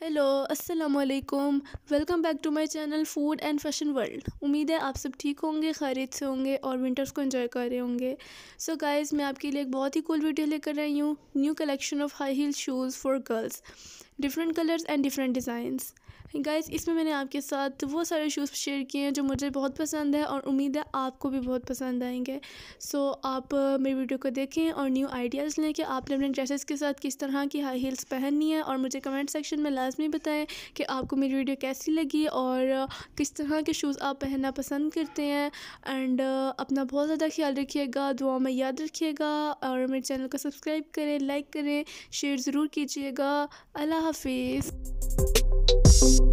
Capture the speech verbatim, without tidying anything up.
Hello, अस्सलाम वालेकुम। Welcome back to my channel Food and Fashion World. उम्मीद है आप सब ठीक होंगे, खैरियत से होंगे और विंटर्स को एंजॉय कर रहे होंगे। सो गाइस, मैं आपके लिए एक बहुत ही कूल वीडियो लेकर आई हूँ। New collection of high heel shoes for girls, different colours and different designs. Guys, इसमें मैंने आपके साथ वो सारे शूज़ शेयर किए हैं जो मुझे बहुत पसंद है और उम्मीद है आपको भी बहुत पसंद आएंगे। सो so, आप uh, मेरी वीडियो को देखें और न्यू आइडियाज़ लें कि आपने अपने ड्रेसेस के साथ किस तरह की हाई हील्स पहननी है, और मुझे कमेंट सेक्शन में लाजमी बताएं कि आपको मेरी वीडियो कैसी लगी और uh, किस तरह के शूज़ आप पहनना पसंद करते हैं। एंड uh, अपना बहुत ज़्यादा ख्याल रखिएगा, दुआ में याद रखिएगा और मेरे चैनल को सब्सक्राइब करें, लाइक करें, शेयर ज़रूर कीजिएगा। अल्लाह हाफिज़।